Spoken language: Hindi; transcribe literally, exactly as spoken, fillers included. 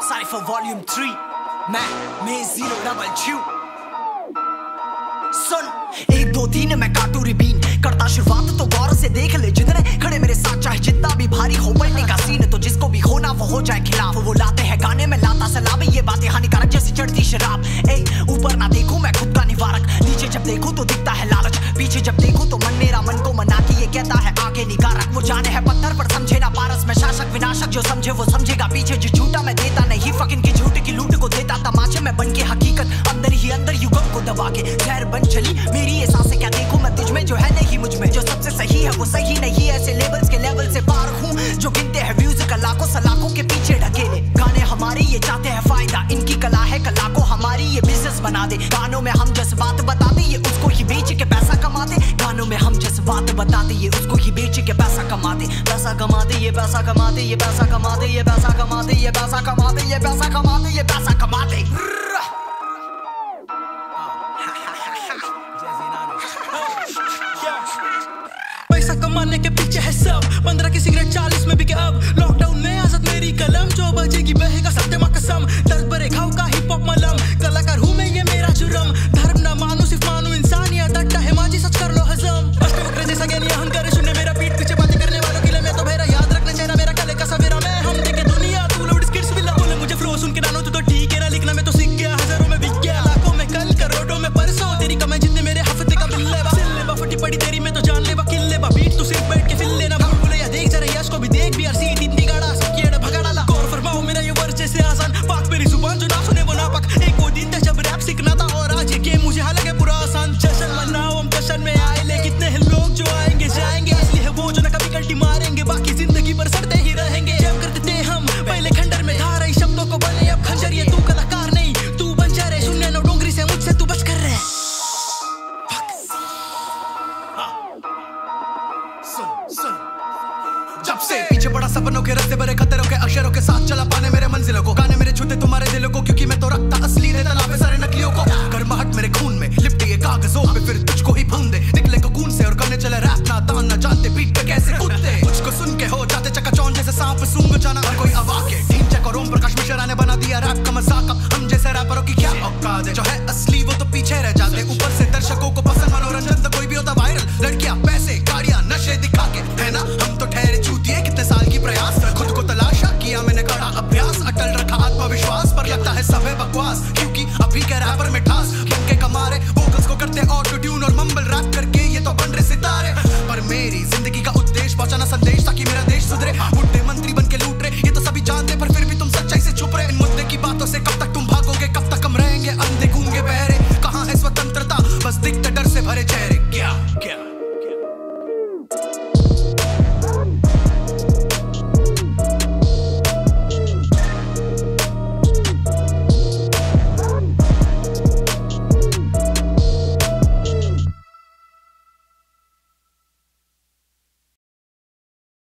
Cypher Volume थ्री मैं मैं जीरो डबल टू सुन एक दो तीन मैं काटू रिबीन करता शुरुआत तो गौर से देख ले जितने खड़े मेरे साथ चाहे जितना भी भारी हो पलटे का सीन तो जिसको भी होना वो हो जाए खिलाफ वो लाते हैं गाने में लाता सलामी ये बातें हानिकारक जैसी चढ़ती शराब ए ऊपर ना देखूं मैं खुद का निवारक नीचे जब देखूं तो दिखता है लालच पीछे जब देखूं तो मन मेरा मन को मना के ये कहता है आगे निकारक वो जाने है पत्थर पर समझे ना पारस में शासक विनाशक जो समझे वो समझेगा पीछे जो झूठा मैं देता नहीं फकिंग की झूठ की लूट को देता तमाचे में बन के हकीकत अंदर ही अंदर युगम को दबा के जहर बन चली मेरी ये सांसें क्या देखूं मैं तुझ में जो है नहीं मुझ में जो सबसे सही है वो सही नहीं ऐसे लेवल्स के लेवल से पार हूं जो गिनते हैं व्यूज का लाखों सलाखों के पीछे ढकेले गाने हमारे ये चाहते हैं फायदा इनकी कला है कला को हमारी ये बिजनेस बना दे गानों में हम जिस बात बताते ये उसको ही बेच के पैसा कमाते गानों में हम जिस बात बताते ये उसको ही बेच के पैसा कमाते पैसा कमाते ये पैसा कमाते ये पैसा कमाते ये पैसा कमाते ये पैसा कमाते ये पैसा कमाते ये पैसा कमाते पैसा कमाने के पीछे है सब पंद्रह की सिगरेट चालीस में बिके अब लॉकडाउन में आजाद मेरी कलम जो बजेगी बहेगा सत्य मां कसम दर्द भरे घाव का हिप हॉप मलम कलाकार हूं मैं ये मेरा जुर्म धर्म ना मानो सिर्फ मानो इंसानियत अड्डा है माजी सच कर लो हजम अष्टवक्र जैसा ज्ञानी अहंकार सुनने मेरा पीठ पीछे बातें करने वालों के लिए मैं तो भेरा याद रखना चेहरा मेरा कले का सवेरा मैं हम देखे दुनिया तू लोड स्किट्स भी ला बोले मुझे फ्लो सुन के नानो तू तो ठीक है ना लिखना मैं तो सीख गया हजारों में बिक गया लाखों में कल करोड़ों में परसों तेरी कमाई जितने मेरे हफ्ते का बिल लेवा सिल लेवा फटी पड़ी तेरी में तो जान लेवा किल लेवा बीट तू सिर्फ बैठ के फिल लेना भूल भूले या देख जरा यश को भी देख भी अरसी इतनी गाड़ा सकिए ना भगा डाला गौर फरमाओ मेरा ये वर्ड जैसे आसान बात मेरी जुबान जो ना सुने वो नापक एक वो दिन था जब रैप सीखना था और आज ये गेम मुझे हाल लगे पूरा आसान जश्न मनाओ हम जश्न में आए ले कितने हैं लोग जो आएंगे जाएंगे असली है वो जो ना कभी गलती मारेंगे बाकी जिंदगी भर सड़ते ही रहेंगे जब करते थे हम पहले खंडर में धार आई शब्दों को बने अब खंजर ये तू कलाकार नहीं तू बन जा रहे सुनने नो डोंगरी से मुझसे तू बच कर रहे जब से पीछे बड़ा सपनों के रास्ते भरे खतरों के अक्षरों के साथ चला पाने मेरे मंजिलों को गाने मेरे छूते तुम्हारे दिलों को क्योंकि मैं तो रखता असली देता लाभे सारे नकलियों को गर्माहट मेरे खून में लिपटे ये कागजों पे फिर तुझको ही भून दे